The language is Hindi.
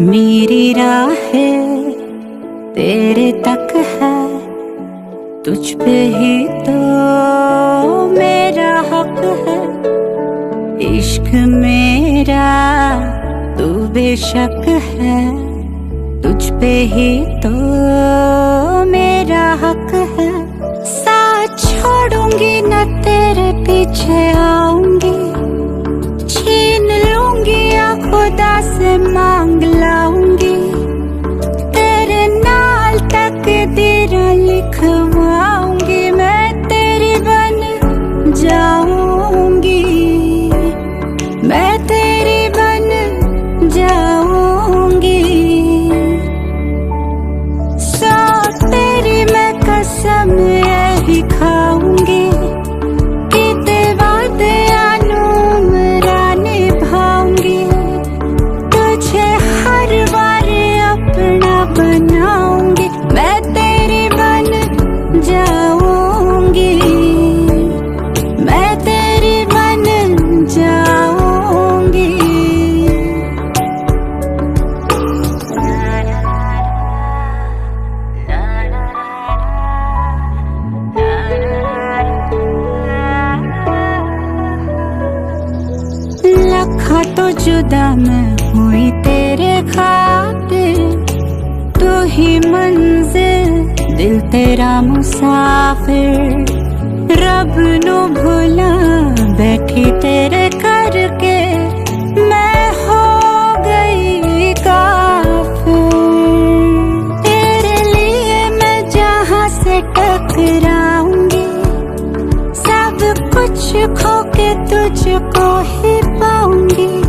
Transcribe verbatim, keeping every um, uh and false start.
मेरी राहें तेरे तक है, तुझ पे ही तो मेरा हक है। इश्क मेरा तू बेशक है, तुझ पे ही तो मेरा हक है। साथ छोड़ूंगी न तेरे पीछे आऊंगी, छीन लूंगी या खुदा से मांग लाऊंगी। तेरे नाल तकदीर लिखवाऊंगी, मैं तेरी बन जाऊंगी, मैं तेरी बन जाऊंगी। सो तेरी मैं कसम यही खाऊंगी कि तेरे वादे अनुमरा निभाऊंगी। तुझे हर बार अपना बनाऊंगी, मैं तेरी बन जाऊंगी, मैं तेरी बन जाऊंगी। लखा तो जुदा मैं हुई तेरे खातिर, तू ही मंजिल दिल तेरा मुसाफिर। रब नु भुला बैठी तेरे करके, मैं हो गई काफिर। तेरे लिए मैं जहाँ से टकराऊंगी, सब कुछ खो के तुझको ही पाऊंगी।